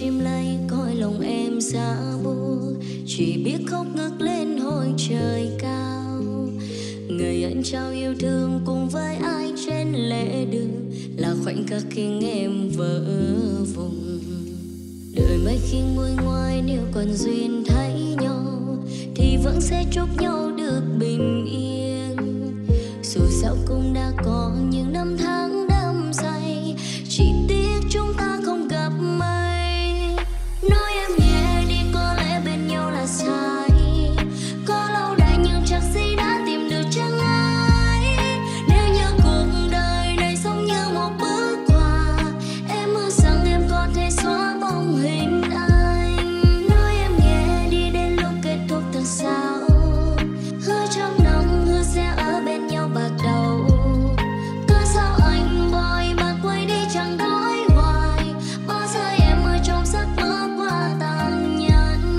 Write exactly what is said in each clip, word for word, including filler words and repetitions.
chim lay coi lòng em xa buốt, chỉ biết khóc ngước lên hồi trời cao. Người anh trao yêu thương cùng với ai trên lề đường là khoảnh khắc khiến em vỡ vùng. Đời mấy khi nguôi ngoai nếu còn duyên thấy nhau thì vẫn sẽ chúc nhau được bình yên. Dù sao cũng đã có những năm tháng đắm say, chỉ tiếc chúng ta không gặp may. Nói em nhẹ đi, có lẽ bên nhau là sai. Có lâu đài nhưng chắc gì đã tìm được chẳng ai. Nếu như cuộc đời này giống như một bức họa, em mơ rằng em có thể xóa bóng hình anh. Nói em nhẹ đi đến lúc kết thúc thật sao. Hứa trong nắng hứa sẽ ở bên nhau bạc đầu. Cớ sao anh vội mà quay đi chẳng nói hoài. Bao giờ em ở trong giấc mơ quá tàn nhẫn.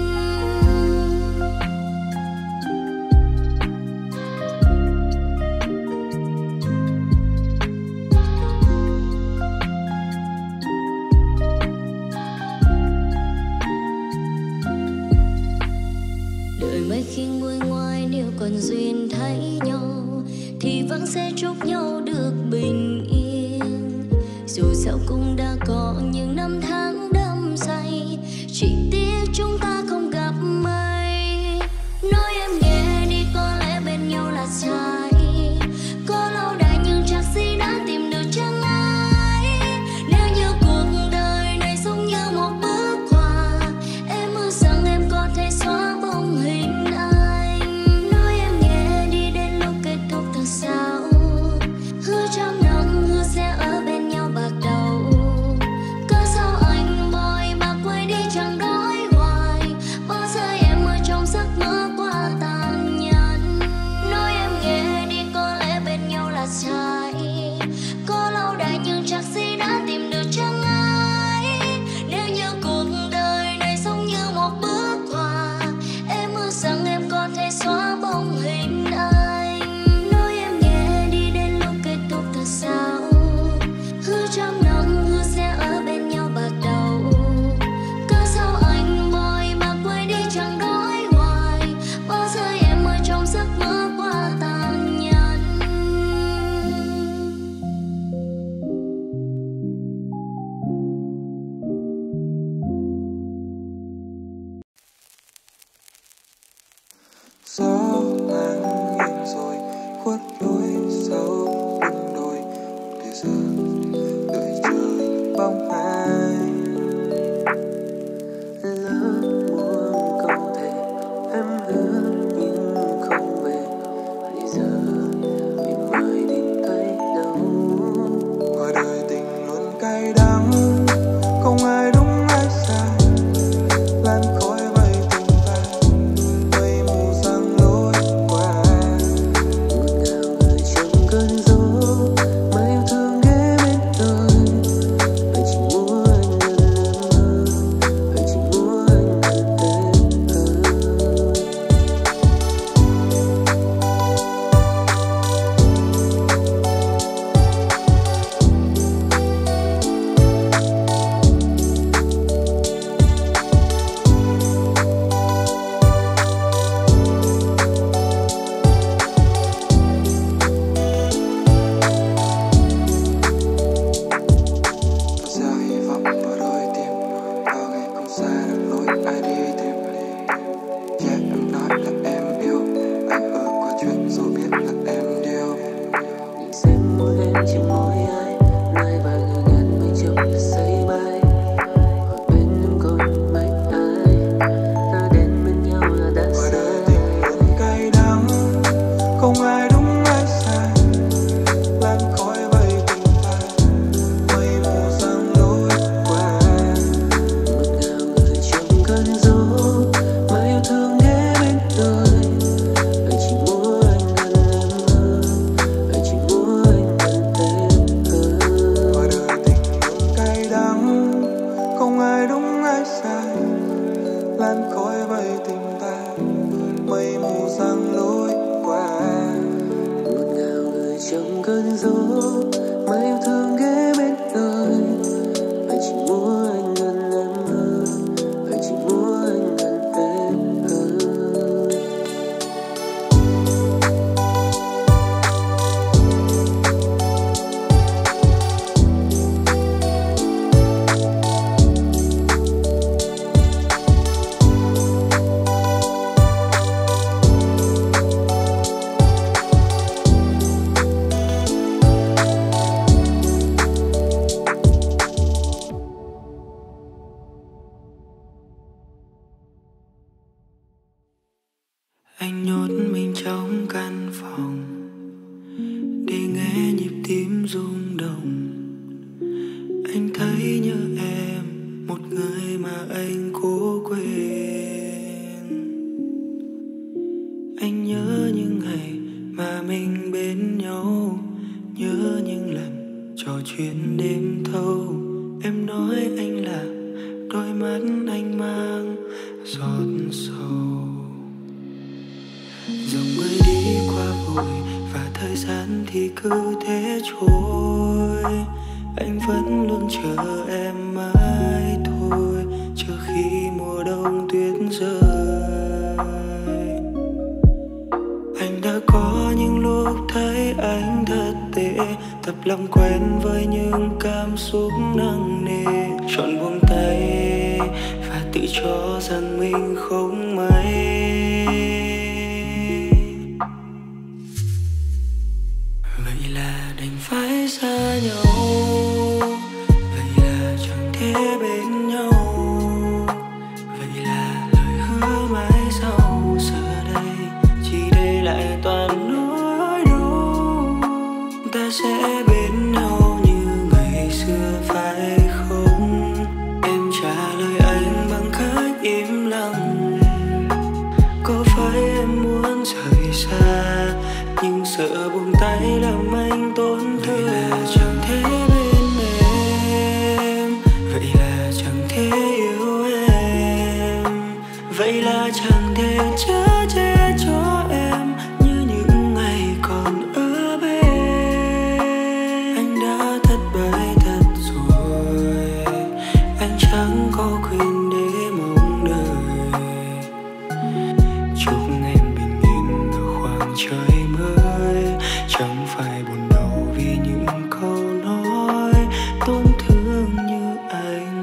Đời mấy khi nguôi ngoai nếu còn duyên thấy nhau thì vẫn sẽ chúc nhau được bình yên. Dù sao cũng đã có những năm tháng đắm say, chỉ tiếc chúng ta không gặp may. Nói em nhẹ đi, có lẽ bên nhau là sai. Có lâu đài nhưng chắc gì đã tìm được chẳng ai. Nếu như cuộc đời này giống như một bức họa, em mơ rằng em có thể xóa bóng hình anh. Nói em nhẹ đi đến lúc kết thúc thật sao. Hứa trong nắng hứa sẽ ở bên nhau bạc đầu. Cớ sao anh vội mà quay đi chẳng nói hoài. Bao giờ em ở trong giấc mơ quá tàn nhẫn. Nói em nhẹ đi, có lẽ bên nhau là sai. Có lâu đài nhưng chắc gì đã tìm được chẳng ai. Nếu như cuộc đời này giống như một bức họa, em mơ rằng em có thể xóa bóng hình anh. Nói em nhẹ đi đến lúc kết thúc thật sao. Hứa trong nắng hứa sẽ ở bên nhau bạc đầu. Cớ sao anh vội mà quay đi chẳng nói hoài. Bao giờ em ở trong giấc mơ quá tàn nhẫn. Gió ngang nghiêng rồi khuất lối sau lưng đồi. Để giờ đợi trời bóng ai. Lỡ buông câu thề em hứa nhưng không về. Bây giờ mình mai tìm thấy đâu. Ngoài đời tình luôn cay đắng, không ai đúng ai sai. Lan khói bay từng tay, mây mù giăng lối qua. Ngọt ngào người trong cơn gió, mà yêu thương ghé bên đời. Phải chỉ chuyện đêm thâu. Em nói anh là đôi mắt anh mang giọt sầu. Dòng mới đi qua vội và thời gian thì cứ thế trôi. Anh vẫn luôn chờ em mãi thôi, chờ khi mùa đông tuyết rơi. Anh đã có những lúc thấy anh thật tệ, tập làm quen với những cảm xúc nặng nề, chọn buông tay và tự cho rằng mình không may. Vậy là đành phải xa nhau, vậy là chẳng thể bên nhau, vậy là lời hứa mãi sau. Giờ đây chỉ để lại toàn nỗi đau. Ta sẽ bên nhau như ngày xưa phải không? Em trả lời anh bằng cách im lặng. Có phải em muốn rời xa, nhưng sợ buông tay làm anh tổn thương? Vậy là chẳng thể bên em, vậy là chẳng thể yêu em, vậy là chẳng thể chở che cho em như những ngày còn ở bên. Anh đã thất bại thật rồi, anh chẳng có quyền để mong đợi. Chúc em bình yên ở khoảng trời mới, chẳng phải buồn đau vì những câu nói tổn thương như anh.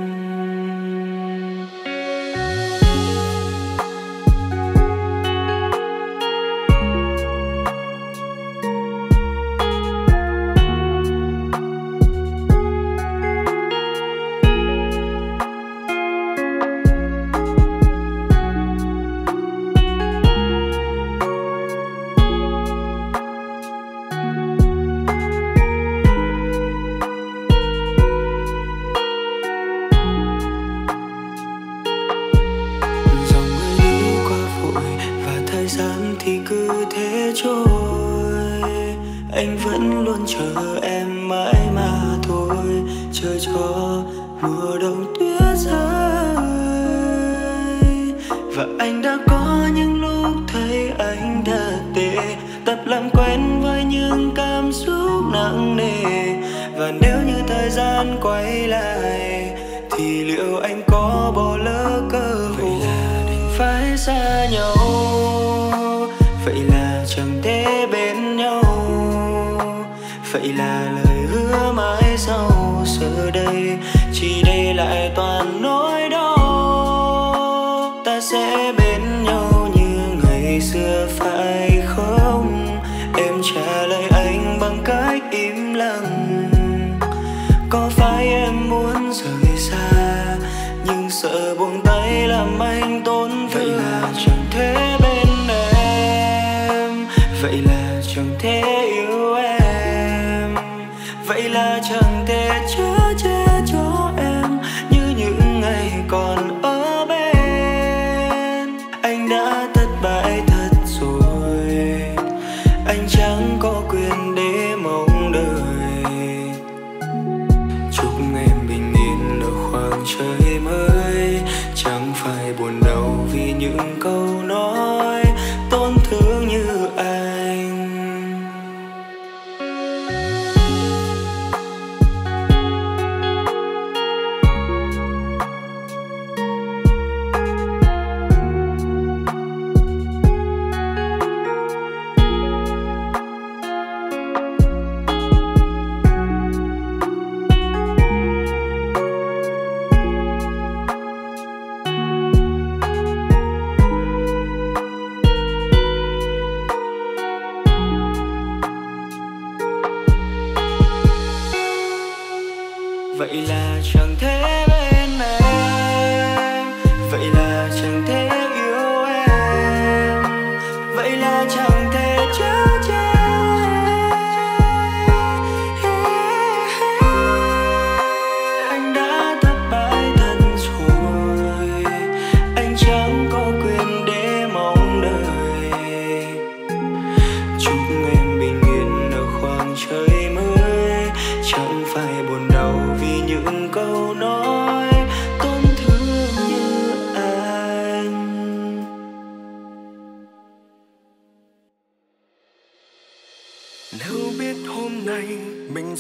Dòng người đi qua vội và thời gian thì cứ thế trôi. Anh vẫn luôn chờ em mãi mà thôi, chờ cho mùa đông tuyết rơi. Và anh đã có những lúc thấy anh thật tệ, tập làm quen với những cảm xúc nặng nề. Và nếu như thời gian quay lại thì liệu anh có bỏ lỡ cơ hội? Vậy là đành phải xa nhau, vậy là chẳng thể bên nhau, vậy là lời hứa mãi sau. Giờ đây chỉ để lại toàn nỗi đau. Ta sẽ bên nhau như ngày xưa phải không? Em trả lời anh bằng cách im lặng. Có phải em muốn rời xa, nhưng sợ buông tay làm anh tổn thương? Vậy là chẳng thể bên em, vậy là chẳng thể yêu em, vậy là chẳng thể chở che cho em như những ngày còn ở bên. Anh đã thất bại thật rồi, anh chẳng có quyền để mong đợi. Chúc em bình yên ở khoảng trời mới, chẳng phải buồn đau vì những câu nói tổn thương như anh. Vậy là chẳng thể bên em, vậy là chẳng thể yêu em, vậy là chẳng thể chở che. Anh đã thất bại thật rồi, anh chẳng có quyền để mong đợi. Chúc em bình yên ở khoảng trời mới, chẳng phải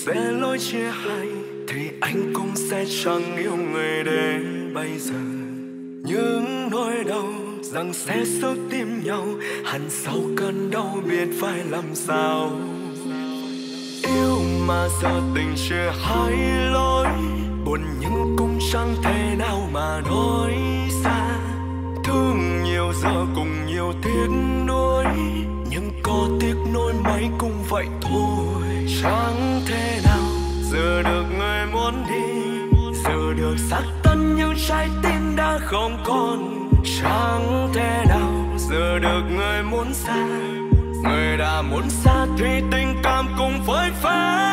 sẽ lối chia hai thì anh cũng sẽ chẳng yêu người đến bây giờ. Những nỗi đau rằng sẽ sớt tim nhau, hẳn sau cơn đau biết phải làm sao. Yêu mà giờ tình chia hai lối, buồn nhưng cũng chẳng thể nào mà nói xa. Thương nhiều giờ cùng nhiều tiếc nuối, nhưng có tiếc nuối mấy cũng vậy thôi. Chẳng thể nào giờ được người muốn đi, giờ được xác tân nhưng trái tim đã không còn. Chẳng thể nào giờ được người muốn xa, người đã muốn xa thì tình cảm cũng phơi phá.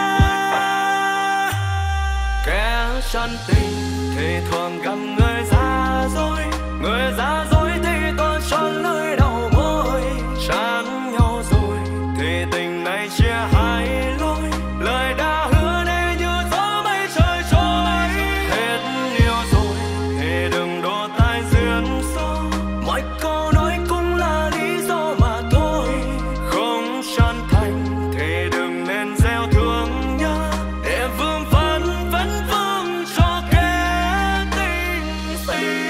Kẻ chân tình thì thường gặp người giả dối, người giả dối thì toàn chọn lưỡi đầu môi. Chán nhau rồi thì tình này chia hai lối, lời đã hứa đây như gió mây trời trôi. Hết yêu rồi thì đừng đổ tai duyên số, mọi câu nói cũng là lý do mà thôi. Không chân thành thì đừng nên gieo thương nhớ, để vương vấn vấn vương cho kẻ tình si.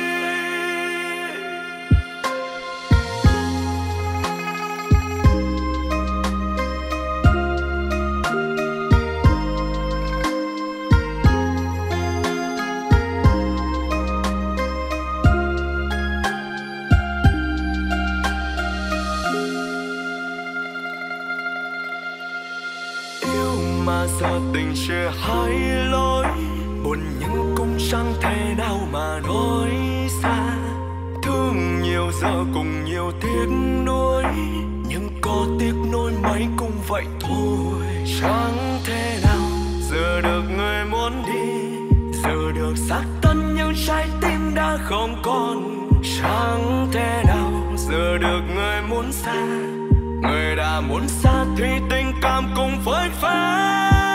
Yêu mà giờ tình chia hai lối, buồn nhưng cũng chẳng thể nào mà nói xa. Thương nhiều giờ cùng nhiều tiếc nuối, nhưng có tiếc nuối mấy cũng vậy thôi. Chẳng thể nào giờ được người muốn đi, giờ được xác tân nhưng trái tim đã không còn. Chẳng thể nào giờ được người muốn xa, người đã muốn xa thì tình cảm cũng phơi phá.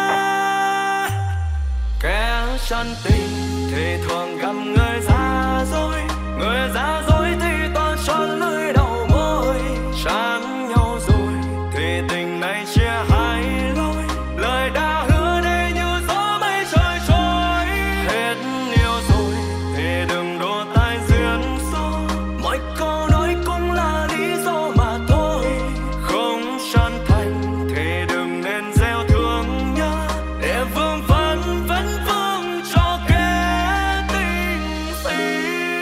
Kẻ chân tình thì thường gặp người giả dối, người giả dối thì toàn chọn lưỡi đầu môi. Chán nhau rồi thì tình này chia hai lối, lời đã hứa đây như gió mây trời trôi. Hết yêu rồi thì đừng đổ tai duyên số, mọi câu nói cũng là lý do mà thôi. Không chân thành thì đừng nên gieo thương nhớ, để vương vấn vấn vương cho kẻ tình si.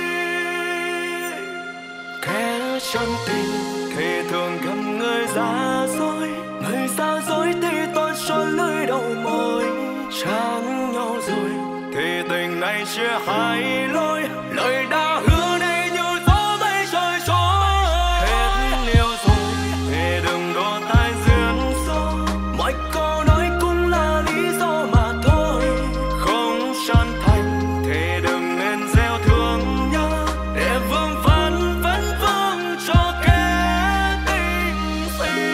Kẻ chân tình thì thường gặp người giả dối, người giả dối thì toàn chọn lưỡi đầu môi. Chán nhau rồi thì tình này chia hai lối, lời đã hứa đây như gió mây trời trôi. Hết yêu rồi thì đừng đổ tai duyên số, mọi câu nói cũng là lý do mà thôi. Không chân thành thì đừng nên gieo thương nhớ, để vương vấn vấn vương cho kẻ tình si.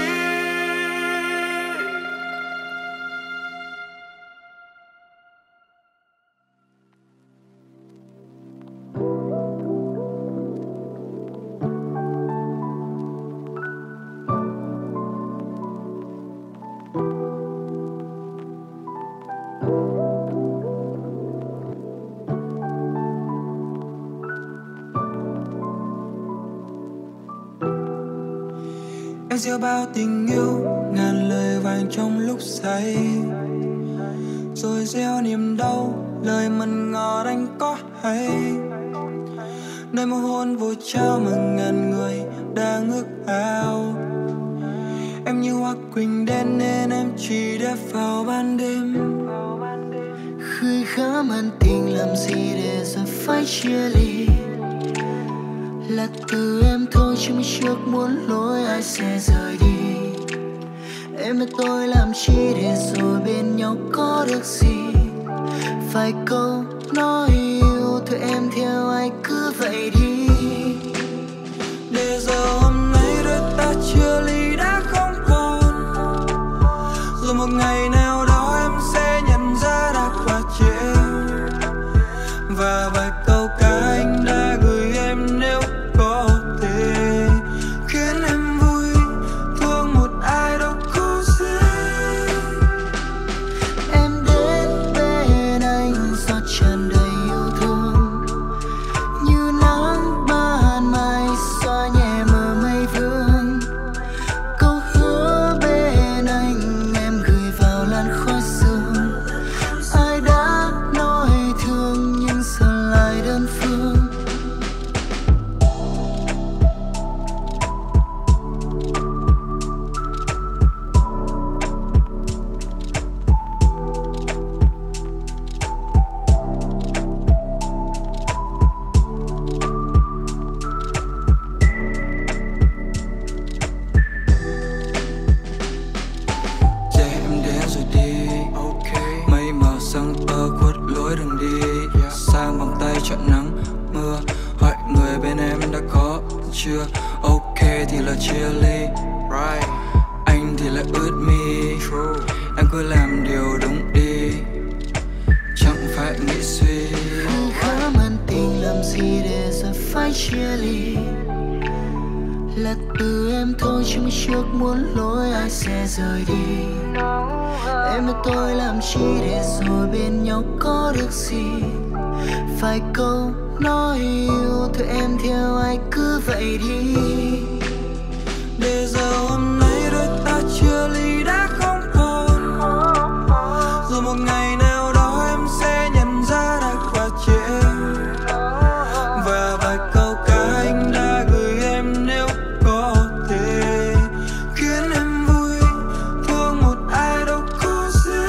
Em gieo bao tình yêu ngàn lời vàng trong lúc say, rồi gieo niềm đau lời mặn ngọt anh có hay. Nơi một hôn vô trao mà ngàn người đang ước ao. Em như hoa quỳnh đen nên em chỉ đẹp vào ban đêm. Khơi khá man tình làm gì để giờ phải chia ly, là từ em thôi chứ mình trước muốn lối ai sẽ rời đi. Em và tôi làm chi để rồi bên nhau có được gì. Vài câu nói yêu thôi em theo ai cứ vậy đi. Để giờ hôm nay đôi ta chia ly đã không còn, rồi một ngày nào đó em sẽ nhận ra đã quá trễ. Và vài câu ca anh đã gửi em nếu có thể khiến em vui, thương một ai đâu có dễ. sương tơ khuất lối đường đi, sang vòng tay chặn nắng mưa. Hỏi người bên em đã có chưa? Ok thì là chia ly, right. Anh thì lại ướt mi, true. Em cứ làm điều đúng đi, chẳng phải nghĩ suy. Khá man tình làm gì để giờ phải chia ly, là từ em thôi chứ mới trước muốn lối ai sẽ rời đi. Em và tôi làm chi để rồi bên nhau có được gì? Phải câu nói yêu thôi em theo ai cứ vậy đi. Để giờ hôm nay đôi ta chia ly đã không còn, rồi một ngày nào đó em sẽ nhận ra đã quá trễ. Và vài câu ca anh đã gửi em nếu có thể khiến em vui, thương một ai đâu có dễ.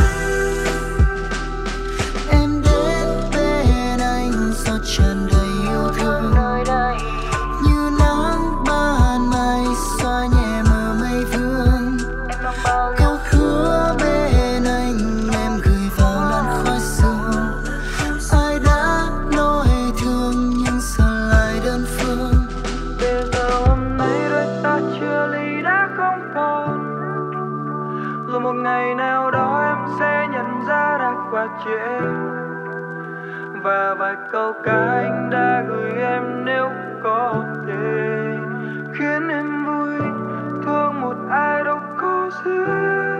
Em đến bên anh do tràn đầy yêu thương, như nắng ban mai xóa nhẹ mờ mây vương. Câu hứa bên anh em gửi vào làn khói sương. Ai đã nói thương nhưng giờ lại đơn phương. Để giờ hôm nay đôi ta chia ly đã không còn, rồi một ngày nào đó em sẽ nhận ra đã quá trễ. Và vài câu ca anh đã gửi em nếu có thể khiến em vui, thương một ai đâu có dễ.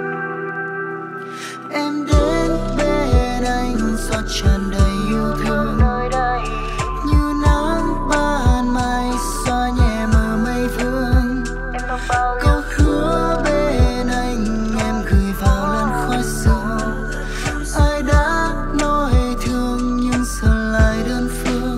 Em đến bên anh do tràn đầy yêu thương, như nắng ban mai xóa nhẹ mờ mây vương. Câu hứa bên anh em gửi vào làn khói sương. Ai đã nói thương nhưng giờ lại đơn phương.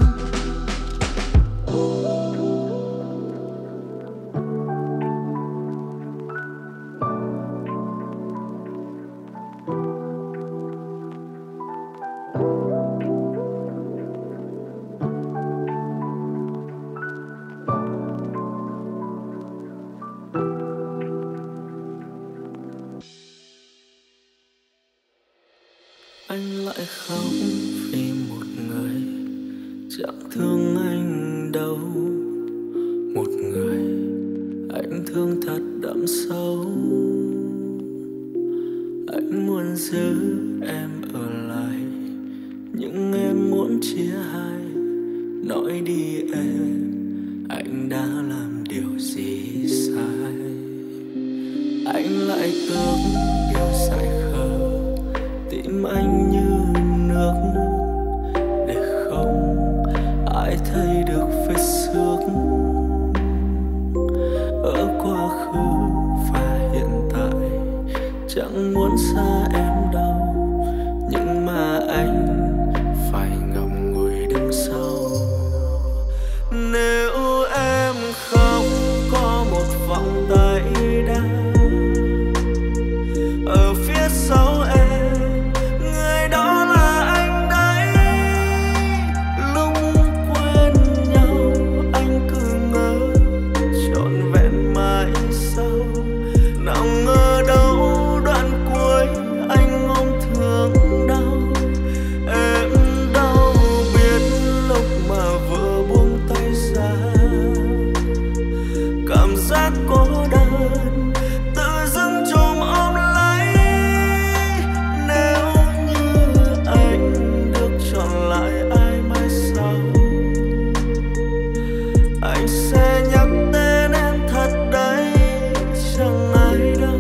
Anh lại khóc vì một người chẳng thương anh đâu, một người anh thương thật đậm sâu. Anh muốn giữ em ở lại nhưng em muốn chia hai. Nói đi em, anh đã làm điều gì sai? Anh lại ước điều dại khờ, tim anh như nước để không ai thấy được vết xước ở quá khứ và hiện tại. Chẳng muốn xa em đâu nhưng mà anh phải ngậm ngùi đứng sau. Nếu em không có một vòng tay đau ở phía sau em, người đó là anh đấy. Lúc quên nhau anh cứ ngỡ trọn vẹn mãi sau. Nào ngờ đâu đoạn cuối anh ôm thương đau. Em đâu biết lúc mà vừa buông tay ra, cảm giác cô đơn tự dưng chồm ôm lấy. Nếu như anh được chọn lại ai mai sau, anh sẽ nhắc tên em thật đấy, chẳng ai đâu.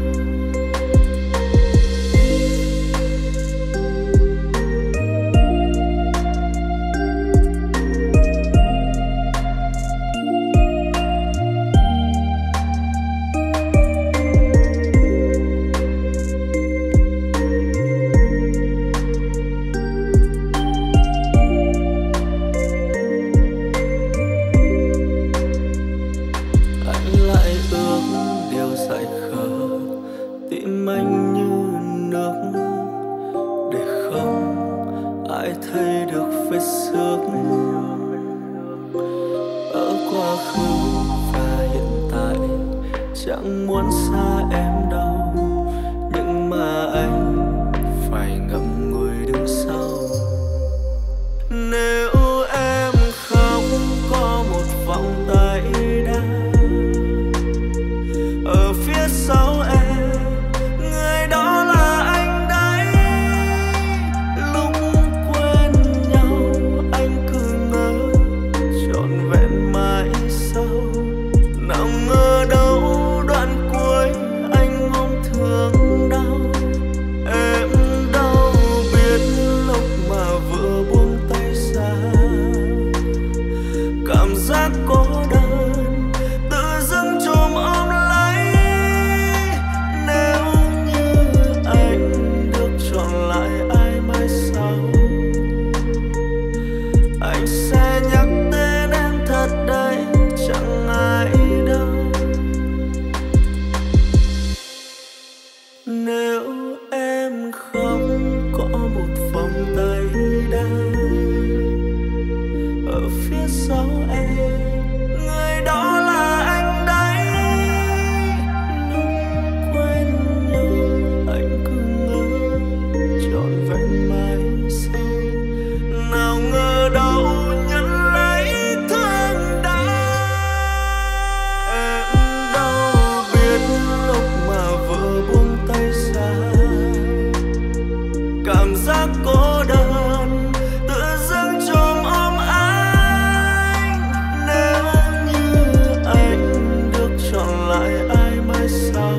Anh lại ước điều dại khờ, tim anh như nước để không ai thấy được vết xước ở quá khứ và hiện tại. Chẳng muốn xa em đâu nhưng mà anh phải ngờ ngậm ngùi đứng sau. Nếu em không có một vòng tay đa ở phía sau em, người đó là anh đấy. Lúc quên nhau anh cứ ngỡ trọn vẹn mãi sau. Nào ngờ đâu đoạn cuối anh ôm thương đau. Em đâu biết lúc mà vừa buông tay ra, cảm giác cô đơn tự dưng chồm ôm lấy. Nếu như anh được chọn lại ai mai sau, anh sẽ nhắc tên em thật đấy, chẳng ai đâu. Nếu em không có một vòng tay đa ở phía sau em, người đó là anh đấy. Lúc quên nhau anh cứ ngỡ trọn vẹn mãi sau. Nào ngờ đâu nhận lấy thương đau. Em đâu biết lúc mà vừa buông tay ra, cảm giác cô đơn tự dưng chồm ôm anh. Nếu như anh được chọn lại ai mai sau,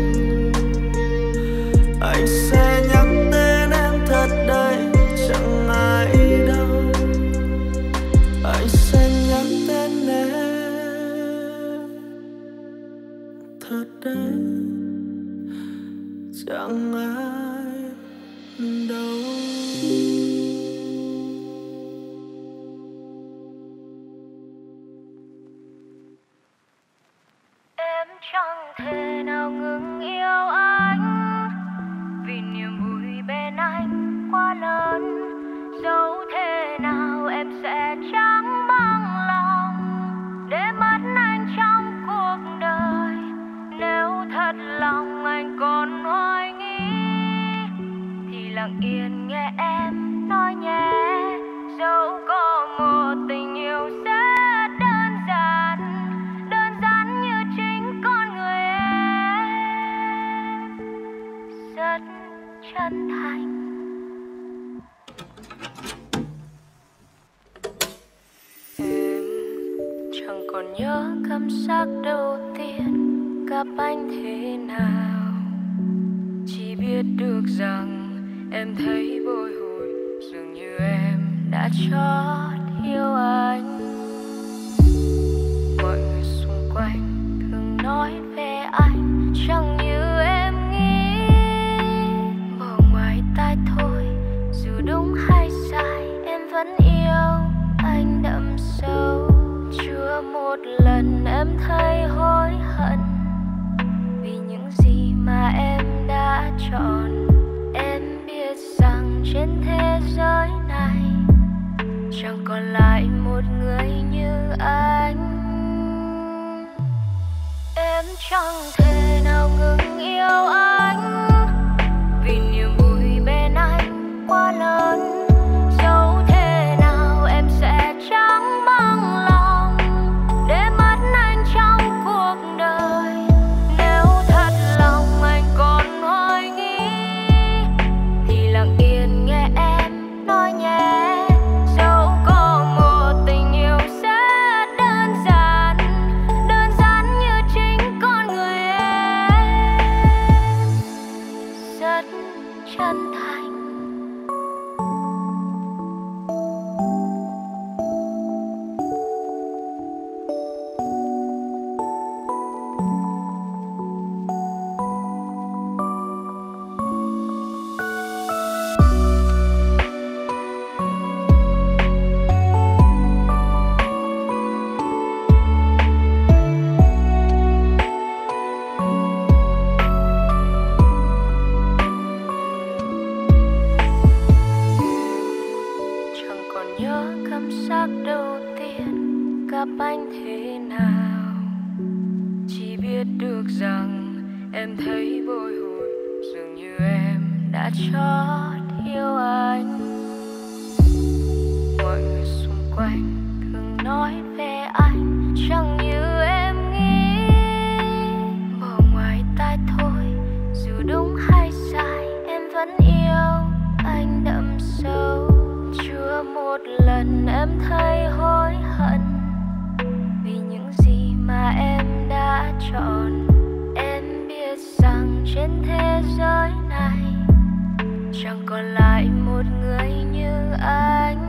anh sẽ nhắc tên em thật đấy, chẳng ai đâu. Anh sẽ nhắc tên em thật đấy, chẳng ai đâu. Em chẳng thể nào ngừng yêu anh, vì niềm vui bên anh quá lớn. Dẫu thế nào em sẽ chẳng bằng lòng để mất anh trong cuộc đời. Nếu thật lòng anh còn hoài nghi thì lặng yên nghe em nói nhé. Dẫu có một tình yêu rất đơn giản, đơn giản như chính con người em, rất chân thành. Em chẳng còn nhớ cảm giác đầu tiên gặp anh thế nào, chỉ biết được rằng em thấy bồi hồi, dường như em đã chót yêu anh. Mọi người xung quanh thường nói về anh chẳng như em nghĩ, bỏ ngoài tai thôi, dù đúng hay sai em vẫn yêu anh đậm sâu. Chưa một lần em thấy hối hận vì những gì mà em đã chọn. Em biết rằng trên thế giới này chẳng còn lại một người như anh. Em chẳng thể nào ngừng yêu anh, vì niềm vui bên anh quá lớn. Dẫu thế nào em sẽ chẳng bằng lòng để mất anh trong cuộc đời. Nếu thật lòng anh còn hoài nghi thì lặng yên nghe em nói nhé. Dẫu có một tình yêu rất đơn giản, đơn giản như chính con người em, rất chân thành. gặp anh thế nào, chỉ biết được rằng em thấy bồi hồi, dường như em đã chót em thấy hối hận vì những gì mà em đã chọn. Em biết rằng trên thế giới này chẳng còn lại một người như anh.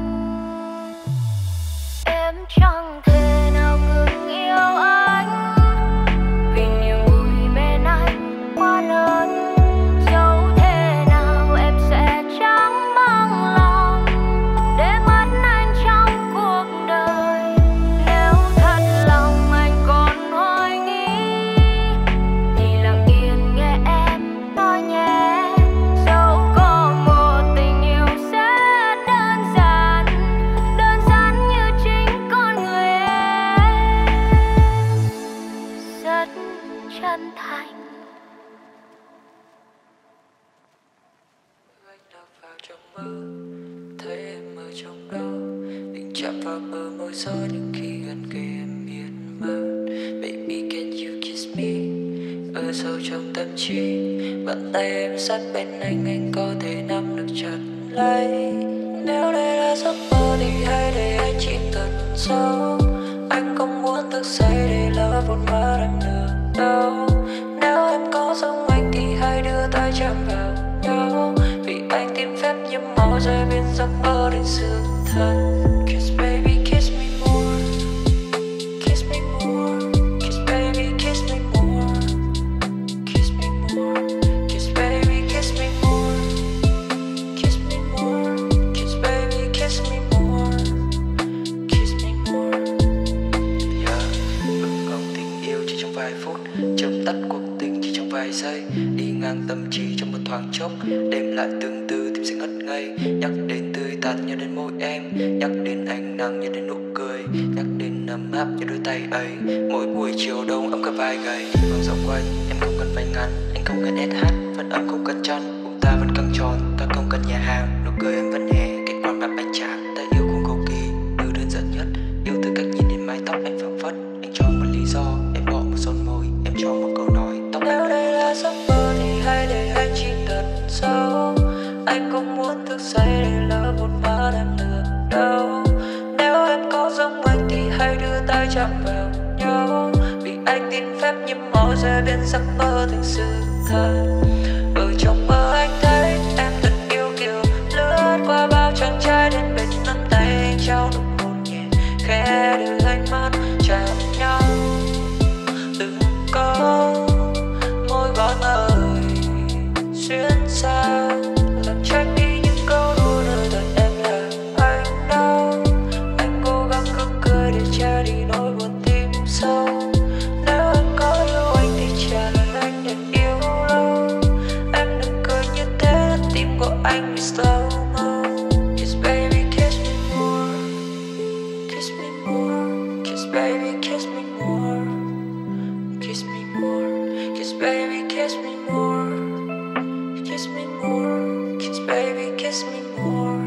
Em chẳng thể nào ngừng yêu anh vì niềm vui bên anh quá lớn. Dẫu thế nào em sẽ chẳng bằng lòng để mất anh trong cuộc đời. Nếu thật lòng anh còn hoài nghi thì lặng yên nghe em nói nhé. Dẫu có một tình yêu sẽ đơn giản, đơn giản như chính con người em, rất chân thành. Anh đập vào trong mơ, thấy em ở trong đó, định chạm vào bờ môi gió nhưng khi gần kề em biến mất. Baby can you kiss me, ở sâu trong tâm trí, bàn tay em sát bên anh, anh có thể nắm được chặt lấy. Nếu đây là giấc mơ thì hãy để anh chìm thật sâu. Anh không muốn thức dậy để lỡ vụn vỡ em nữa đâu. Nếu em có giống anh thì hãy đưa tay chạm vào nhau, vì anh tìm phép nhiễm màu rơi bên giấc mơ đến sự thật. Kiss baby kiss me more, kiss me more, kiss baby kiss me more, kiss me more, kiss baby kiss me more, kiss me more, kiss baby kiss me more, kiss me more. Yeah, ước còn tình yêu chỉ trong vài phút, chớp tắt cuộc tình chỉ trong vài giây, đi ngang tâm trí trong một thoáng chốc, đêm lại từng từ tim sẽ ngất ngây. Nhắc đến tươi tắn nhớ đến môi em, nhắc đến ánh nắng nhớ đến nụ cười, nhắc đến ấm áp như đôi tay ấy. Mỗi buổi chiều đông ấm cả vai gầy, vòng dạo quanh em không cần váy ngắn, anh không cần ét hát, vẫn ấm không cần chăn, bụng ta vẫn căng tròn, ta không cần nhà hàng, nụ cười em vẫn hè, cách quan mặt bánh tráng. Ta yêu không cầu kỳ, yêu đơn giản nhất, yêu từ cách nhìn đến mái tóc em phảng phất. Anh cho một lý do, em bỏ một son môi, em cho một câu nói tóc. Nếu đây là giấc mơ thì hãy để anh chìm thật sâu. Anh không muốn thức dậy để lỡ vụn vỡ em nữa đâu. Nếu em có giống anh thì hãy đưa tay chạm vào nhau, vì anh tin phép nhiễm màu rơi bên giấc mơ thành sự thật. Ở trong mơ anh thấy em thật yêu kiều, lướt qua bao chàng trai đến bên nắm tay anh trao nụ hôn nhẹ khẽ đưa ánh mắt chạm nhau. Từng câu môi gọi mời xuyên sao làm tránh đi những câu đùa nơi thật em là anh đâu. Anh cố gắng cứ cười để che đi nỗi buồn tim sâu. Nếu em có yêu anh thì trả lời anh để yêu lâu. Em đừng cười như thế, tim của anh bị slow mo. Kiss baby kiss me more, kiss me more, kiss baby kiss me more, kiss me more, kiss baby kiss me more, kiss me more, kiss baby kiss me more,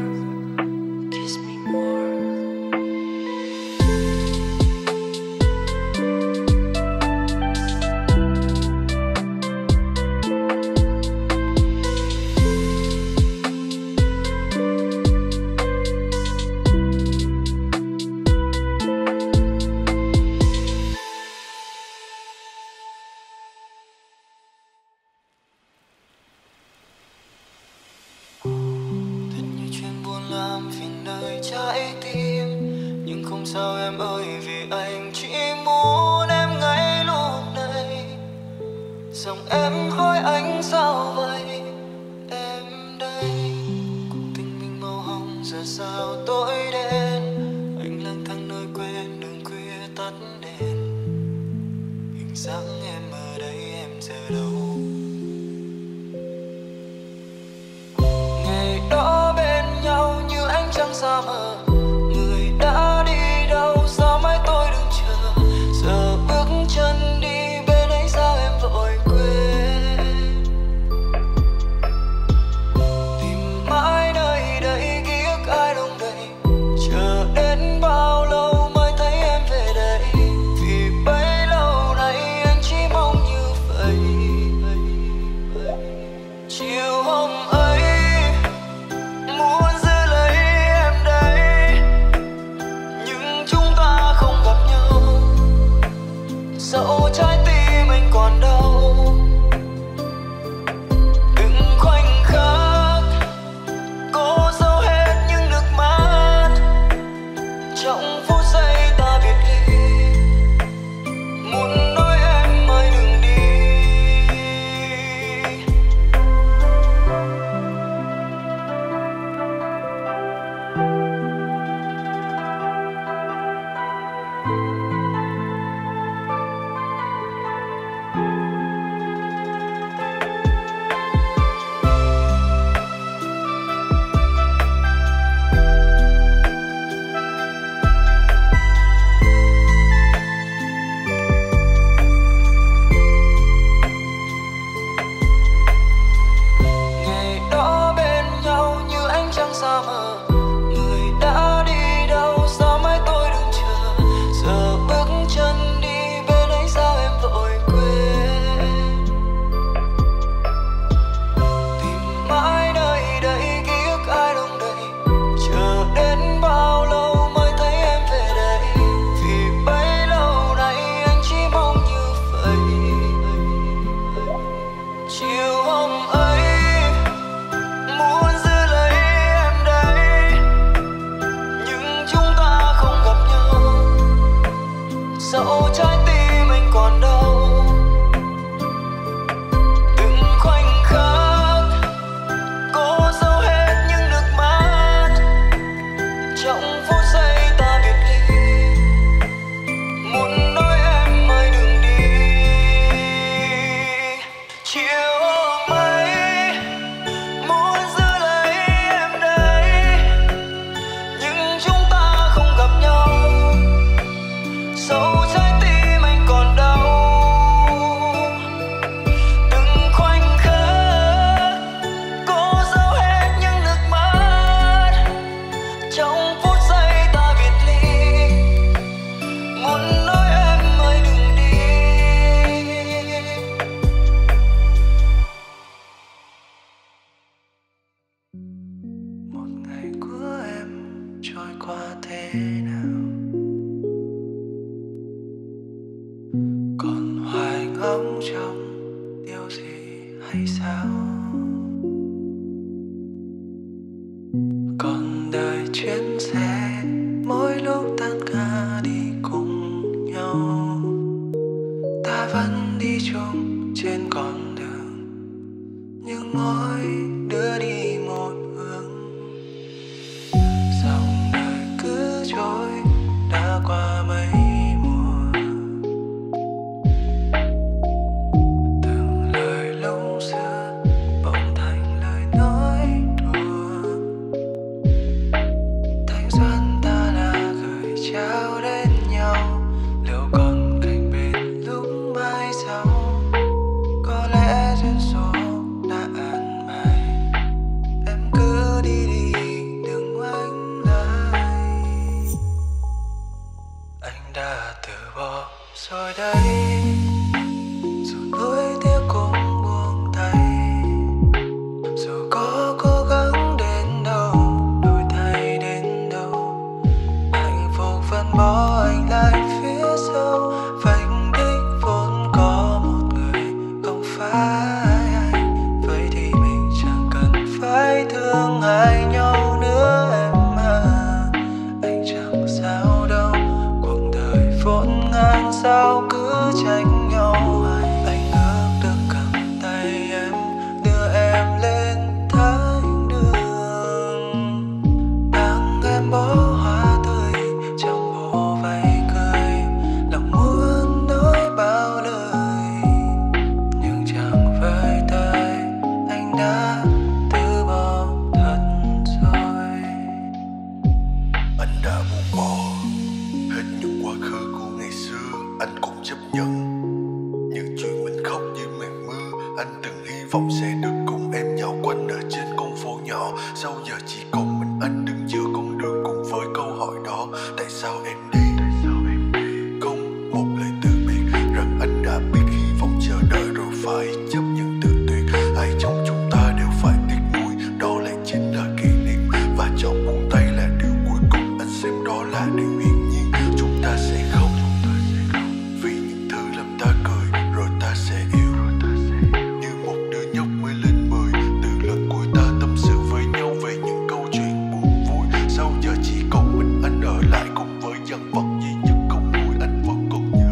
kiss me more. Thật nhiều chuyện buồn làm phiền nơi trái tim, nhưng không sao em ơi, vì anh chỉ muốn em ngay lúc này. Dòng em hỏi anh sao vậy em đây, cuộc tình mình màu hồng giờ sao tối đen. Anh lang thang nơi quên đường khuya tắt đèn, hình dáng em ở đây em giờ đâu. Ngày đó bên nhau như ánh trăng xa mờ, người đã đi đâu sao mãi tôi đừng chờ. Giờ bước chân đi bên ấy sao em vội quên, tìm mãi nơi đây ký ức ai đông đầy. trôi qua thế nào, còn hoài ngóng trong điều gì hay sao, còn đời chuyến xe mỗi lúc tan ca đi cùng nhau, ta vẫn đi chung trên con đường nhưng mỗi đứa đi một hướng. Dòng đời cứ trôi đã qua mấy mùa, từng lời lúc xưa bỗng thành lời nói đùa. Thanh xuân ta đã gửi trao đến nhau, liệu còn cạnh bên lúc mai sau? Có lẽ duyên số đã an bài, em cứ đi đi đừng ngoảnh lại. Anh đã từ bỏ rồi đây, dù nuối tiếc cũng buông tay, dù có cố gắng đến đâu, đổi thay đến đâu, hạnh phúc vẫn bỏ anh lại phía sau. Vành đích vốn có một người không phải anh, vậy thì mình chẳng cần phải thương ai nhau nữa em à. Anh chẳng sao đâu, cuộc đời vốn ngàn sao cứ tranh nhau hoài. Anh ước được cầm tay em, đưa em lên thánh đường, đang em bó hoa tươi trong bộ váy cười, lòng muốn nói bao lời nhưng chẳng với tới, anh đã từ bỏ thật rồi. Anh đã buông bỏ hết những quá khứ của ngày xưa, anh cũng chấp nhận những chuyện mình khóc dưới màn mưa. Anh từng hy vọng sẽ được cùng em dạo quanh ở trên con phố nhỏ, sau giờ chỉ còn mình anh đứng giữa con đường cùng với câu hỏi đó: tại sao em đi? Không một lời từ biệt, rằng anh đã biết hy vọng chờ đợi rồi phải chấp nhận tự tuyệt. Ai trong chúng ta đều phải tiếc nuối, đó lại chính là kỷ niệm, và chọn buông tay là điều cuối cùng. Anh xem đó là điều hiển nhiên, chúng ta sẽ không vì những thứ làm ta cười rồi ta sẽ yêu. Như một đứa nhóc mới lên mười, từ lần cuối ta tâm sự với nhau về những câu chuyện buồn vui. Sau giờ chỉ còn mình anh ở lại cùng với dằn vặt duy nhất không vui, anh vẫn còn nhớ.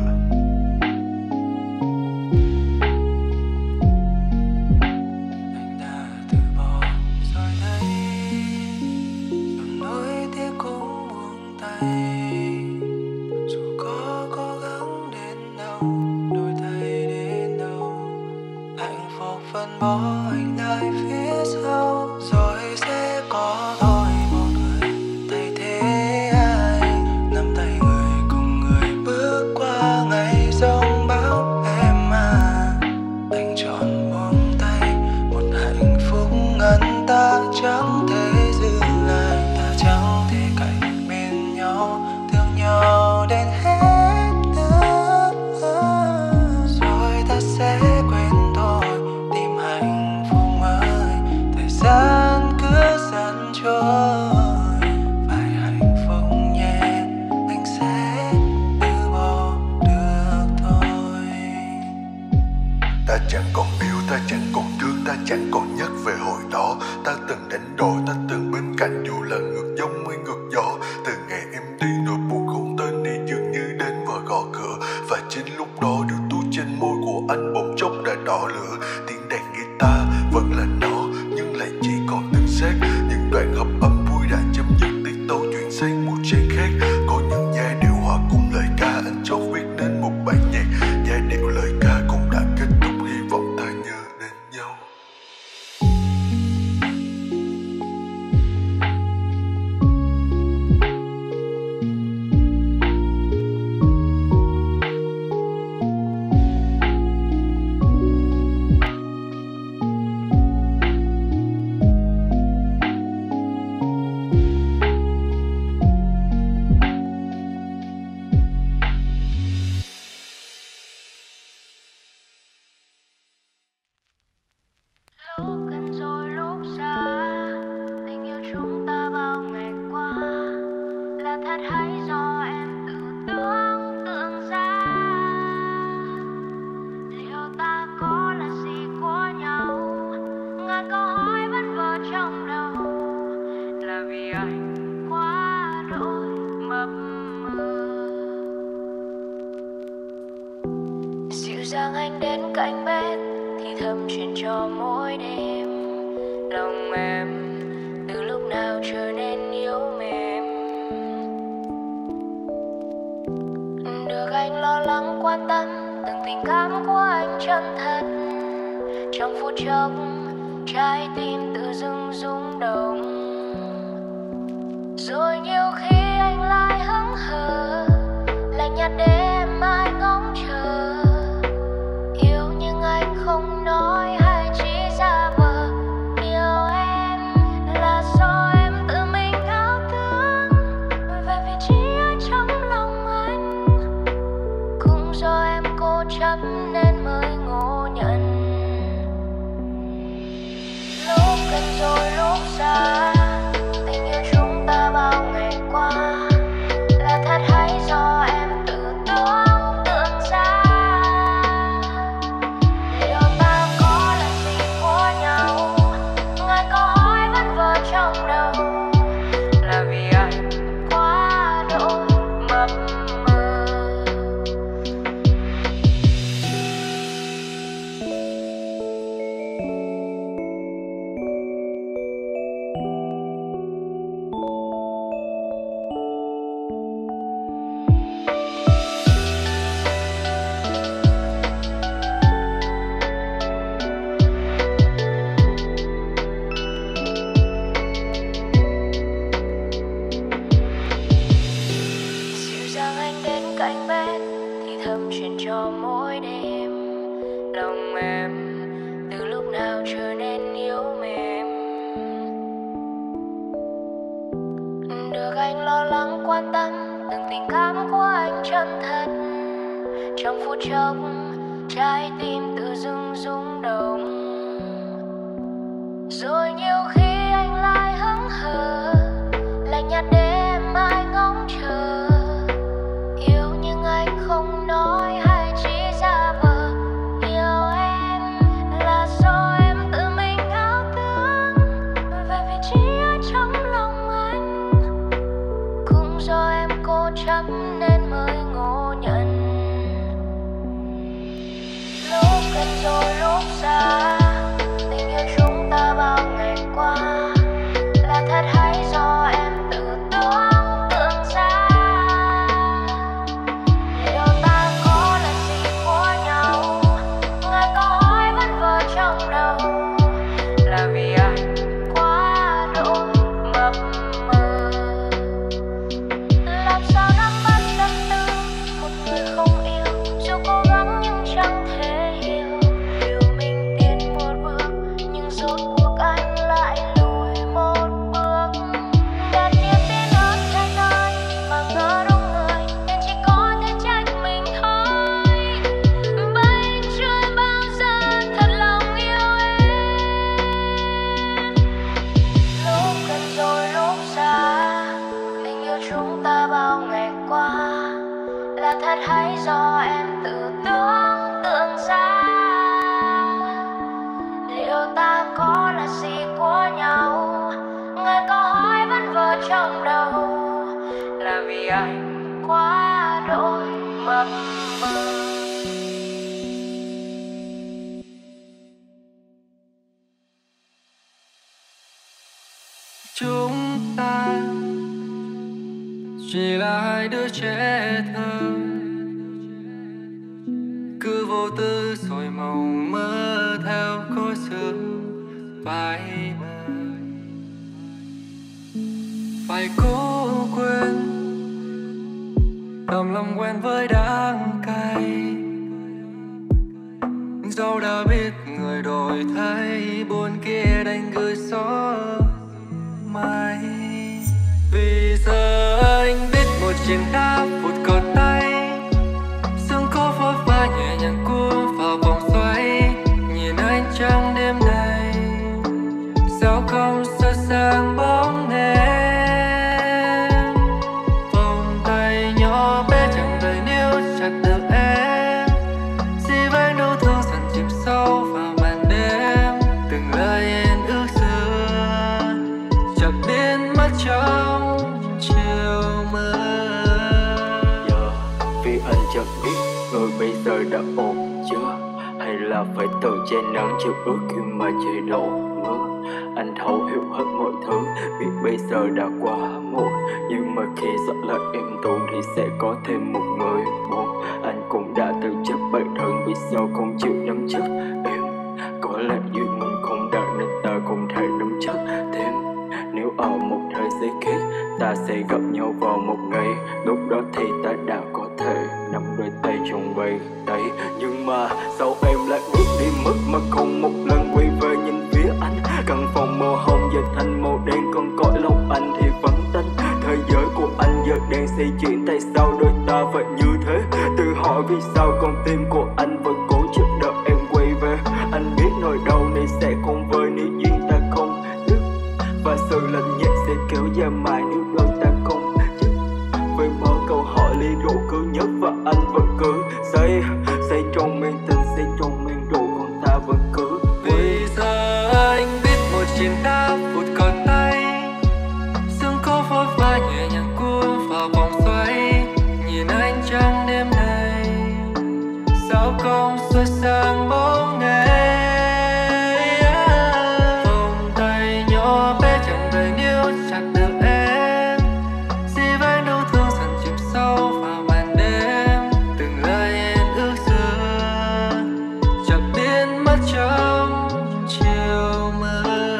Anh đã từ bỏ rồi đây, dù nuối tiếc cũng buông tay, dù có cố gắng đến đâu, đổi thay đến đâu, hạnh phúc vẫn bỏ anh lại phía sau. Rồi sẽ có thôi một người thay thế anh, nắm tay người cùng người bước qua ngày giông bão em à. Anh chọn buông tay, một hạnh phúc ngăn ta chẳng thể giữ lại, ta chẳng thể cạnh bên nhau, thương nhau đến hết nữa. Rồi ta sẽ quên thôi, tìm hạnh phúc mới, thời gian cứ dần trôi. Phải hạnh phúc nhé, anh sẽ từ bỏ được thôi. Ta chẳng còn yêu, ta chẳng còn thương, ta chẳng còn nhắc về hồi đó. Ta từng đánh đổi, ta từng bên cạnh dù là ngược giông hay ngược gió. Từ ngày em đi nỗi buồn không tên đi dường như đến và gõ cửa, và chính lúc đó điều tu trên môi của anh bỗng chốc đã đỏ lửa. Tiếng đàn guitar vẫn là nó nhưng lại chỉ còn từng xác, những đoạn hợp âm vui đã chấm dứt, tiết tấu chuyển sang một trang khác. Có những giai điệu hòa cùng lời ca anh chót viết nên một bản nhạc, giai điệu lời ca cũng đã kết thúc, hy vọng ta nhớ đến nhau. anh quá đỗi mập mờ. Dịu dàng anh đến cạnh bên thì thầm chuyện cho mỗi đêm. Lòng em từ lúc nào trở nên yếu mềm. Được anh lo lắng quan tâm từng tình cảm của anh chân thật. Trong phút chốc trái tim tự dưng rung động. Rồi nhiều khi anh lại hững hờ, lạnh nhạt để em mãi ngóng chờ. Yêu nhưng anh không nói hay chỉ giả vờ. Yêu em là do em tự mình ảo tưởng về vị trí ở trong lòng anh. Cũng do em cố chấp nên mới ngộ nhận. Lúc gần rồi lúc xa, tình yêu chúng ta bao ngày qua là thật hay do em tự tưởng tượng ra. Liệu ta có là gì của nhau? Ngàn câu hỏi vẫn vờ trong đầu. Là vì anh quá đỗi mập mờ. Dịu dàng anh đến cạnh bên thì thầm chuyện cho mỗi đêm. Lòng em từ lúc nào trở nên yếu mềm. Được anh lo lắng quan tâm từng tình cảm của anh chân thật. Trong phút chốc trái tim tự dưng rung động. Rồi nhiều khi anh lại hững hờ, lạnh nhạt để em mãi ngóng chờ. Yêu nhưng anh không nói hay chỉ giả vờ. Yêu em là do em tự mình ảo tưởng về vị trí ở trong lòng anh. Cũng do em cố chấp nên mới ngộ nhận. Lúc gần rồi lúc xa, tình yêu chúng ta bao ngày qua là thật hay do em tự tưởng tượng ra. Liệu ta có là gì của nhau? Ngàn câu hỏi vẫn vờ trong đầu. Là vì anh quá đỗi mập mờ. Làm sao nắm bắt tâm tư một người không yêu? Dù cố gắng nhưng chẳng thể hiểu. Liệu mình tiến một bước nhưng rốt cuộc anh lại lùi một bước. Đặt niềm tin ở trái nơi mà ngỡ đúng người nên chỉ có thể trách mình thôi. Bay chưa bao giờ thật lòng yêu em. Lúc gần rồi lúc xa, tình yêu chúng ta bao ngày qua là thật hay do em tự tưởng tượng ra. Liệu ta có là gì của nhau? Ngàn câu hỏi vẫn vờ trong đầu. Là vì anh quá đỗi mập mờ. Chúng ta chỉ là hai đứa trẻ thơ, cứ vô tư rồi mộng mơ theo khối sương phai mờ. Phải cố quên, đồng lòng quen với đắng cay. Dẫu đã biết người đổi thay, buồn kia đành gửi gió mãi. Vì giờ anh biết một chuyện đã vụt cột tay, sương có vỡ va nhẹ nhàng cuốn vào vòng xoáy. Nhìn anh trong đêm nay, sao không soi sáng bóng em. Vòng tay nhỏ bé chẳng đời níu chặt được em. Dĩ vãng đau thương dần chìm sâu vào màn đêm. Từng lời hẹn ước xưa chợt biến mất. mất trong chiều mưa. Yeah, vì anh chẳng biết người bây giờ đã ổn chưa, hay là phải tự che nắng chịu ướt khi mà trời đổ mưa. Anh thấu hiểu hết mọi thứ, biết bây giờ đã quá muộn, nhưng mà khi dọn lại em tuôn thì sẽ có thêm một người buồn. Anh cũng đã tự trách bản thân vì sao không chịu nắm chắc em. Có lẽ duyên mình không đạt nên ta không thể nắm chắc thêm. Nếu ở một thời giây khác ta sẽ gặp nhau vào một ngày, lúc đó thì ta đã có thể nắm đôi tay trong vầy tay. Nhưng mà sao em lại bước đi mất mà không một lần quay về nhìn phía anh. Căn phòng màu hồng giờ thành màu đen, còn cõi lòng anh thì vắng tanh. Thế giới của anh giờ đang xây chuyện, tại sao đôi ta phải như thế? Tự hỏi vì sao con tim của anh vẫn cố chờ đợi em quay về. Anh biết nỗi đau này sẽ không vơi nếu duyên ta không đứt, và sự lạnh nhạt sẽ kéo dài mãi nếu đôi ta không dứt. Với bao câu hỏi ly rượu cứ nhớ và anh vẫn cứ say say trong men tình, say trong men rượu, còn ta vẫn cứ Bây giờ anh biết một chuyện đã vụt còn tay, sương khói phôi pha nhẹ nhàng cuốn vào vòng xoay. Nhìn anh trong đêm nay sao không soi sáng bóng ngày. Vòng tay nhỏ bé chẳng đầy níu chặt được em, dì vang đau thương dần chìm sâu vào màn đêm. Từng lời hẹn ước xưa chợt biến mất trong chiều mưa.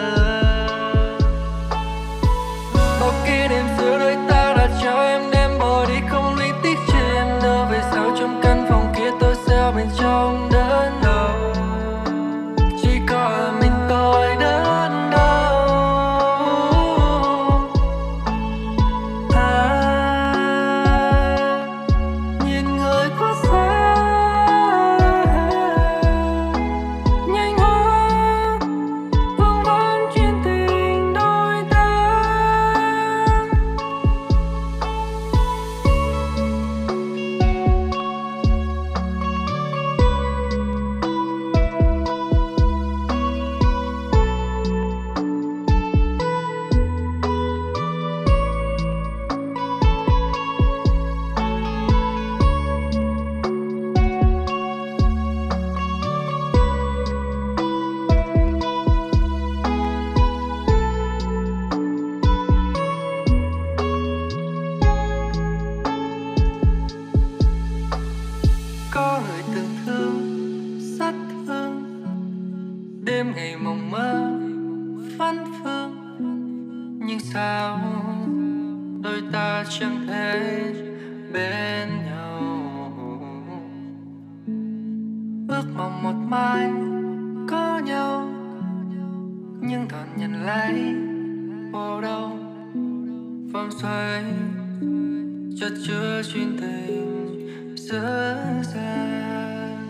Bao kỷ niệm xưa đôi ta đã trao em đem bỏ đi không lý tiếc cho em nữa. Về sau trong căn phòng kia tôi sẽ ở bên trong đớn đau, chỉ có mình tôi đớn đau. À, nhìn người quá xa nhanh hoa vương vấn chuyện tình đôi ta. Có người từng thương, rất thương, đêm ngày mộng mơ văn phương. Nhưng sao đôi ta chẳng thể bên nhau? Ước mong một mai có nhau, nhưng còn nhận lấy vô đâu. Vòng xoay chất chứa chuyện tình dở dàng.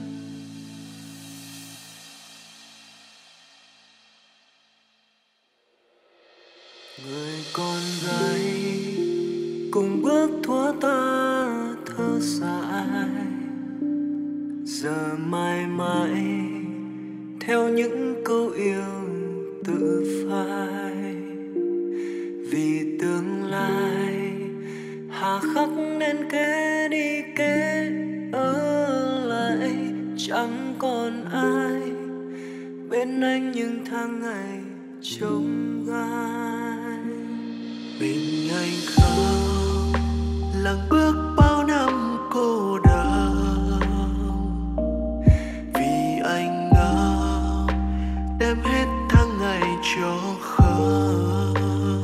Người con gái cùng bước thuở ta thơ dại, giờ mãi mãi theo những câu yêu tự phai. Vì tương lai hà khắc nên kể đi kể ở lại, chẳng còn ai bên anh những tháng ngày trông gai. Mình anh không lặng bước bao năm cô đơn, vì anh ngờ đem hết tháng ngày cho không.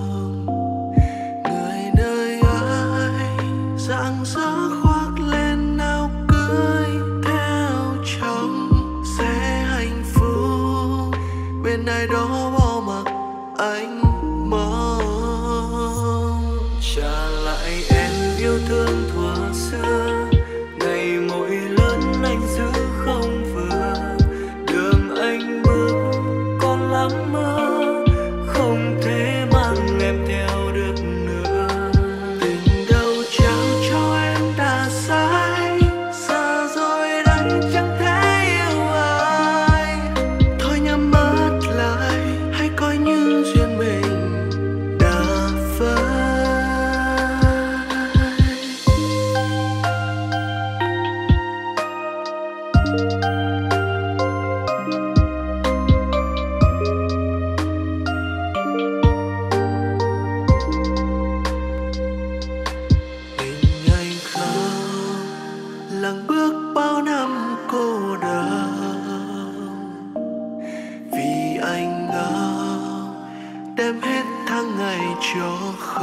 Người nơi ai rạng rỡ khoác lên áo cưới theo chồng, sẽ hạnh phúc bên ai đó bỏ mặc anh mong. Trả lại em yêu thương thuở gió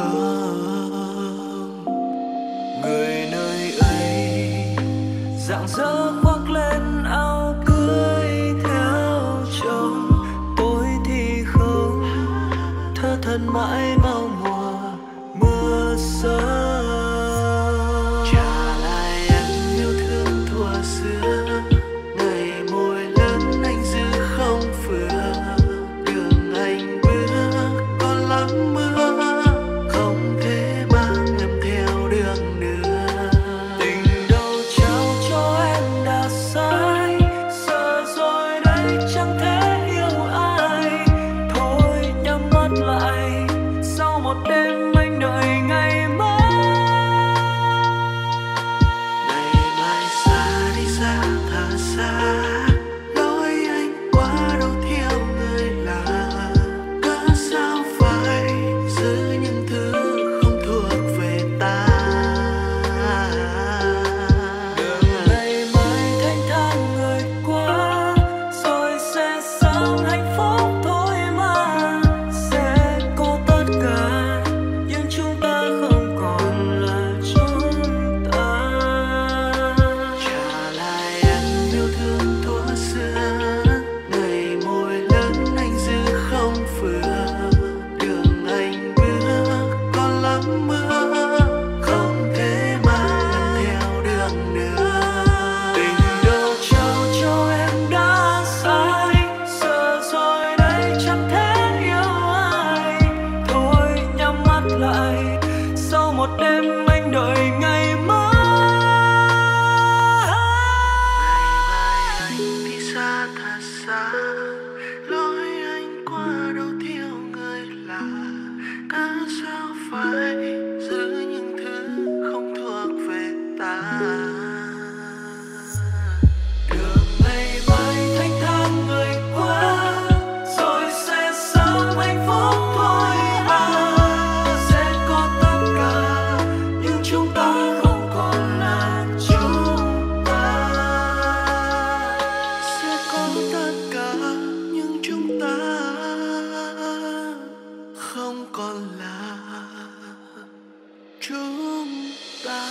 không. Người nơi ấy rạng rỡ khoác lên áo cưới theo chồng, tôi thì không, thơ thân mãi bao mùa mưa sớm. Trả lại em yêu thương thuở xưa, ngày môi lớn anh giữ không vừa, đường anh bước có lắm mưa, không thể mang em theo đường nữa. Tình đâu trao cho em đã sai, giờ rồi đây chẳng thể yêu ai. Thôi nhắm mắt lại, sau một đêm anh đợi ngày mai. Ngày mai xa đi xa thả xa, lối anh qua đâu thiếu người lạ. Cớ sao phải giữ những thứ không thuộc về ta. Đường ngày mai thanh thang người qua, rồi sẽ sớm hạnh phúc thôi mà. Sẽ có tất cả nhưng chúng ta không còn là chúng ta. Trả lại em yêu thương thuở xưa, ngày môi lớn anh giữ không vừa, đường anh bước có lắm mưa, không thể mang em theo đường nữa. Tình đâu trao cho em đã sai, giờ rồi đây chẳng thể yêu ai. Thôi nhắm mắt lại, sau một đêm anh đợi ngày mai. Ngày mai anh đi xa thật xa, lối anh qua đâu thiếu người lạ. Cớ sao phải giữ những thứ không thuộc về ta. Đường ngày mai thanh thang người qua, rồi sẽ sớm hạnh phúc thôi mà. Sẽ có tất cả nhưng chúng ta không còn là chúng ta. Sẽ có tất cả nhưng chúng ta không còn là chúng ta.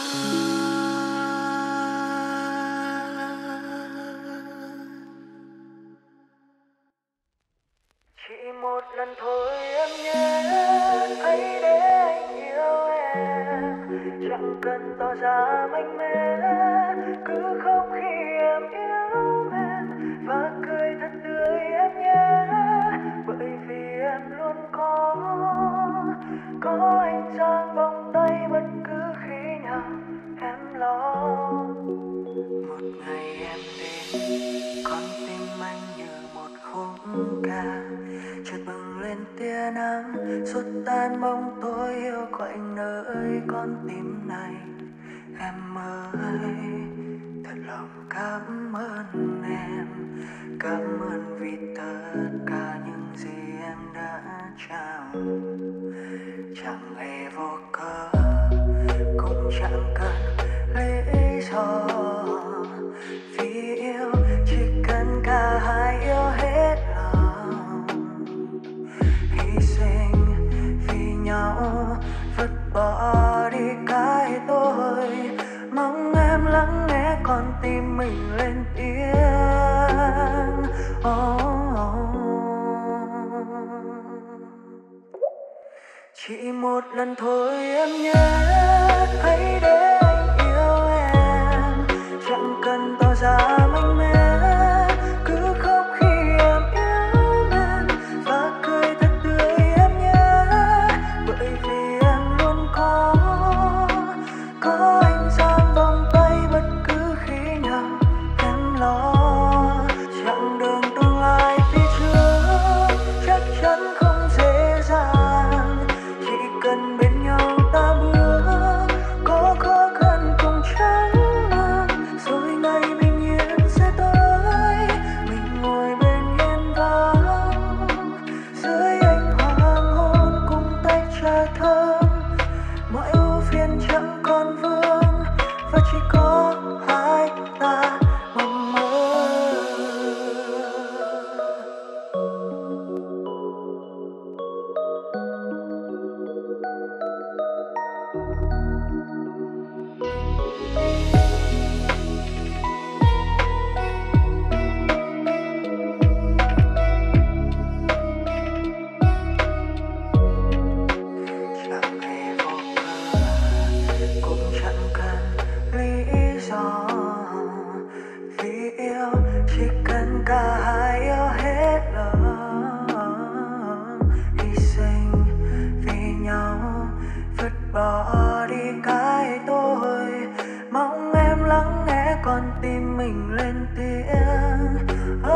Chỉ một lần thôi em nhé, hãy để anh yêu em. Chẳng cần tỏ ra mạnh mẽ, cứ khóc khi em yêu em. Và cười thật tươi em nhé, bởi vì em luôn có. Có anh giang vòng tay bất cứ khi nào em lo. Một ngày em đến, con tim anh như một khúc ca, chợt bừng lên tia nắng, xua tan bóng tối yêu quạnh nơi con tim này. Em ơi, thật lòng cảm ơn em, cảm ơn vì tất cả những gì em đã trao. Chẳng hề vô cớ, cũng chẳng cần lý do, vì yêu chỉ cần cả hai yêu hết lòng. Hy sinh vì nhau, vứt bỏ đi cái tôi. Mong em lắng nghe con tim mình lên tiếng. Oh, oh. Chỉ một lần thôi em nhé, hãy để anh yêu em. Chẳng cần tỏ ra mạnh mẽ, cứ khóc khi em yêu em. Và cười thật tươi em nhé, bởi vì em luôn có. Có anh giang vòng tay bất cứ khi nào em lo. Chặng đường tương lai phía trước chắc chắn không dễ dàng, chỉ cần bên nhau ta bước. Có khó khăn cùng chẳng mang, rồi ngày bình yên sẽ tới. Mình ngồi bên hiên vắng, dưới ánh hoàng hôn cùng tách trà thơm. Mọi ưu phiền chẳng còn vương, và chỉ có hai ta mong mơ. bỏ đi cái tôi, mong em lắng nghe con tim mình lên tiếng.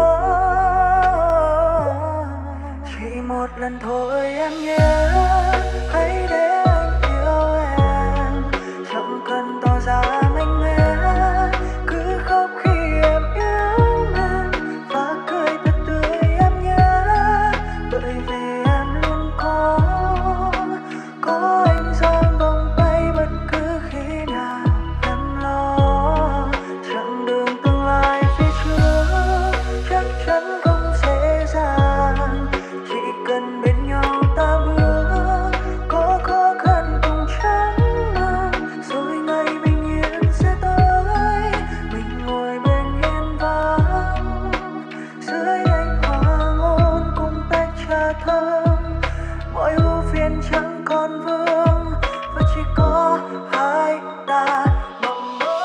Oh, chỉ một lần thôi em nhé, hãy để anh yêu em, chẳng cần tỏ ra mạnh mẽ, cứ khóc khi em yêu em và cười thật tươi em nhé, bởi vì em luôn có có anh giang vòng tay bất cứ khi nào em lo. Chặng đường tương lai phía trước chắc chắn không dễ dàng, chỉ cần bên nhau ta bước, có khó khăn cùng chẳng mang, rồi ngày bình yên sẽ tới. Mình ngồi bên hiên vắng dưới ánh hoàng hôn cùng tách trà thơm, mọi ưu phiền chẳng còn vương và chỉ có hai ta mộng mơ.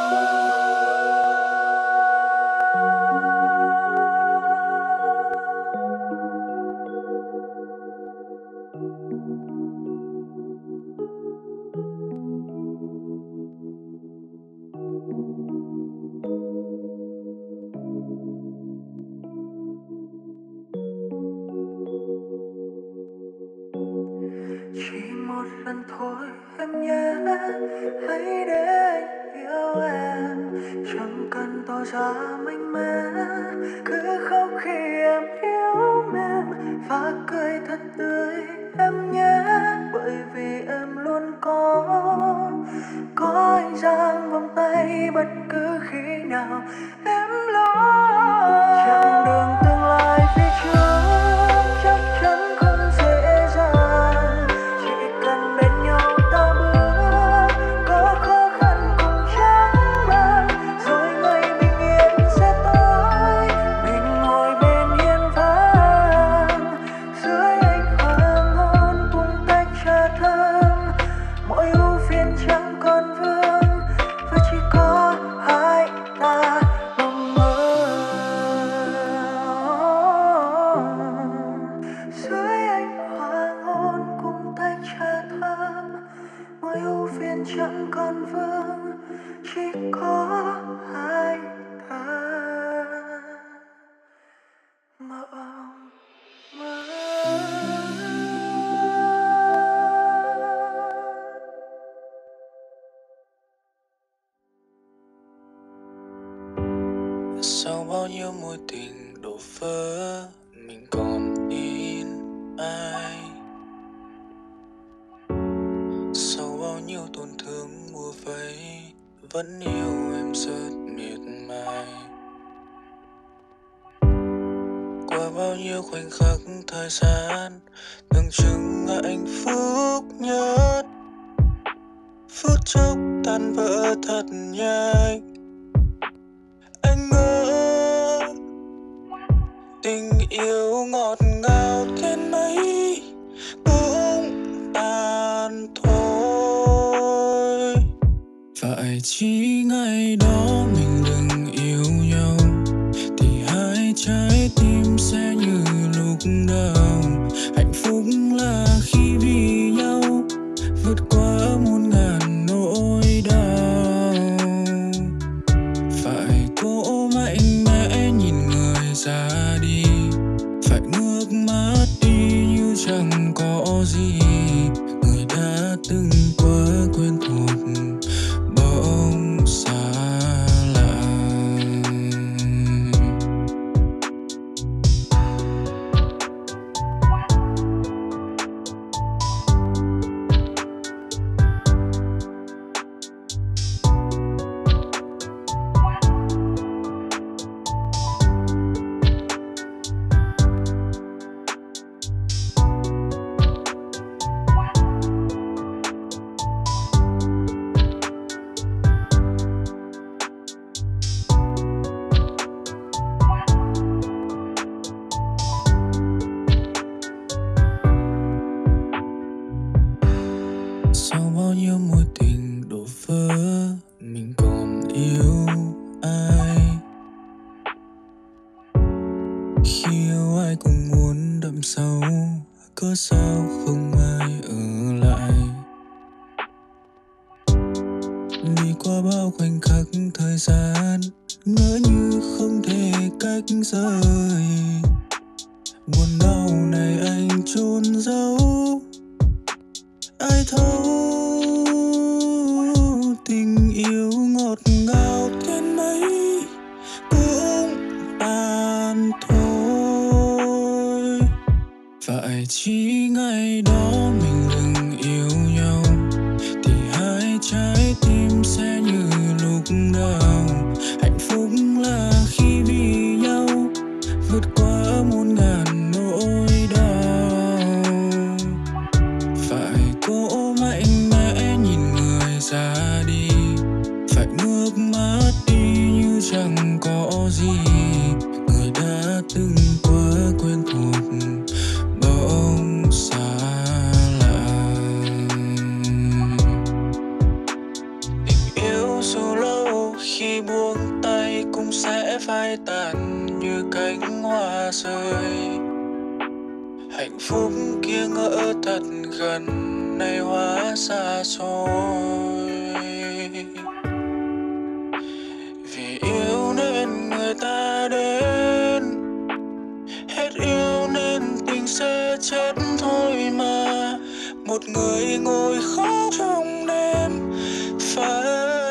Chỉ một lần thôi em nhé, hãy để anh yêu em, chẳng cần tỏ ra mạnh mẽ, cứ khóc khi em yêu em và cười thật tươi em nhé, bởi vì em luôn có có anh giang vòng tay bất cứ khi nào em lo. Chặng đường tương lai phía trước chắc chắn không dễ dàng, chỉ cần bên nhau ta bước, có khó khăn cùng chẳng mang, rồi ngày bình yên sẽ tới. Mình ngồi bên hiên vắng dưới ánh hoàng hôn cùng tách trà thơm, mọi ưu phiền chẳng còn vương và chỉ có hai ta mong mơ. Dưới ánh hoàng hôn cùng tách trà thơm, mọi ưu phiền chẳng còn vương, chỉ có hai ta mộng mơ. Sau bao nhiêu mối tình đổ vỡ, mình còn in ai? Sau bao nhiêu tổn thương mua vây, vẫn yêu em rất miệt mài. Qua bao nhiêu khoảnh khắc thời gian, tưởng chừng là hạnh phúc nhất, phút chốc tan vỡ thật nhanh. Anh ngỡ tình yêu ngọt ngào đến mấy cũng tàn thôi. Phải chỉ ngày đó mình đừng yêu nhau, thì hai trái tim sẽ như lúc đầu. Hạnh phúc là khi vì nhau vượt qua muôn ngàn nỗi đau. Phải cố mạnh mẽ nhìn người ra đi, phải ngước mắt đi như chẳng có gì. Người đã từng quá quen thuộc bỗng xa lạ. Sau bao nhiêu mối tình đổ vỡ, mình còn yêu ai? Khi yêu ai cũng muốn đậm sâu, cớ sao không ai ở lại? qua bao khoảnh khắc thời gian, ngỡ như không thể cách rời. Buồn đau này anh chôn giấu, ai thấu tình yêu ngọt ngào đến mấy cũng tàn thôi. Phải chỉ ngày đó mình đừng yêu nhau thì hai trái tim sẽ như lúc đầu. Hạnh phúc là khi vì nhau vượt qua muôn ngàn nỗi đau. Phải cố mạnh mẽ nhìn người ra đi, phải nước mắt đi như chẳng có gì. Người đã từng quá quen thuộc bỗng xa lạ. Tình yêu dù lâu khi buông tay cũng sẽ phai tàn như cánh hoa rơi. Hạnh phúc kia ngỡ thật gần, nay hóa xa xôi. Vì yêu nên người ta đến, hết yêu nên tình sẽ chết thôi mà. Một người ngồi khóc trong đêm phải